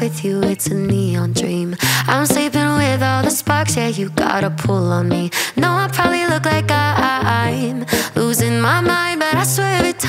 with you, it's a neon dream. I'm sleeping with all the sparks, yeah, you got a pull on me. No, I probably look like I'm losing my mind, but I swear it